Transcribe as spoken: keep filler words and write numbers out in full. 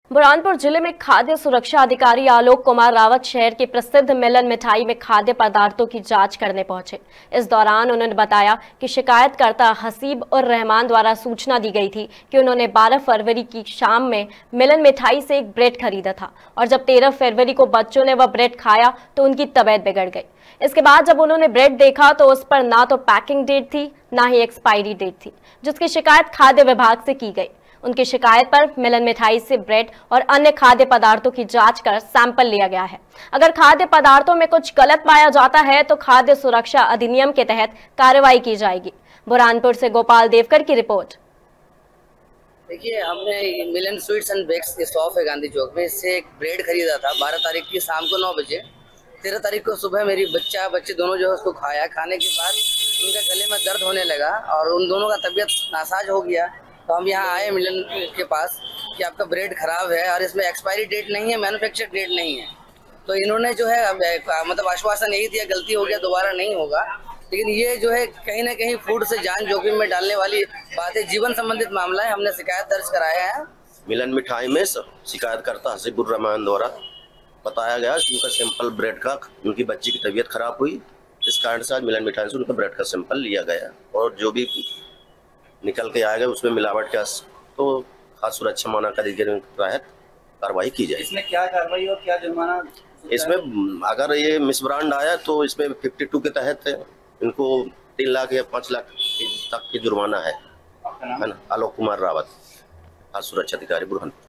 बुरहानपुर जिले में खाद्य सुरक्षा अधिकारी आलोक कुमार रावत शहर के प्रसिद्ध मिलन मिठाई में खाद्य पदार्थों की जांच करने पहुंचे। इस दौरान उन्होंने बताया कि शिकायतकर्ता हसीब उर रहमान द्वारा सूचना दी गई थी कि उन्होंने बारह फरवरी की शाम में मिलन मिठाई से एक ब्रेड खरीदा था और जब तेरह फरवरी को बच्चों ने वह ब्रेड खाया तो उनकी तबीयत बिगड़ गई। इसके बाद जब उन्होंने ब्रेड देखा तो उस पर ना तो पैकिंग डेट थी ना ही एक्सपायरी डेट थी, जिसकी शिकायत खाद्य विभाग से की गई। उनकी शिकायत पर मिलन मिठाई से ब्रेड और अन्य खाद्य पदार्थों की जांच कर सैंपल लिया गया है। अगर खाद्य पदार्थों में कुछ गलत पाया जाता है तो खाद्य सुरक्षा अधिनियम के तहत कार्रवाई की जाएगी। बुरहानपुर से गोपाल देवकर की रिपोर्ट। देखिए, हमने मिलन स्वीट्स एंड बेक्स की शॉप है गांधी चौक में, इससे एक ब्रेड खरीदा था बारह तारीख की शाम को नौ बजे। तेरह तारीख को सुबह मेरी बच्चा बच्चे दोनों जो है उसको खाया। खाने के बाद उनके गले में दर्द होने लगा और उन दोनों का तबीयत नासाज हो गया। तो हम यहाँ आए मिलन के पास कि आपका ब्रेड खराब है और इसमें एक्सपायरी डेट नहीं है, मैन्युफैक्चर डेट नहीं है। तो इन्होंने जो है मतलब आश्वासन यही दिया गलती हो गया, दोबारा नहीं होगा। लेकिन ये जो है कहीं ना कहीं फूड से जान जोखिम में डालने वाली बात है, जीवन संबंधित मामला है। हमने शिकायत दर्ज कराया है। मिलन मिठाई में शिकायतकर्ता हसीब उर रहमान द्वारा बताया गया कि उनका सैंपल ब्रेड का, उनकी बच्ची की तबीयत खराब हुई, इस कारण से आज मिलन मिठाई से उनका ब्रेड का सैंपल लिया गया और जो भी निकल के आएगा उसमें मिलावट का तो खास सुरक्षा मानक अधिनियम के तहत कार्रवाई की जाएगी। इसमें क्या कार्रवाई और क्या जुर्माना? इसमें अगर ये मिस ब्रांड आया तो इसमें बावन के तहत इनको तीन लाख या पाँच लाख तक की जुर्माना है। है ना? आलोक कुमार रावत, खास सुरक्षा अधिकारी बुरहानपुर।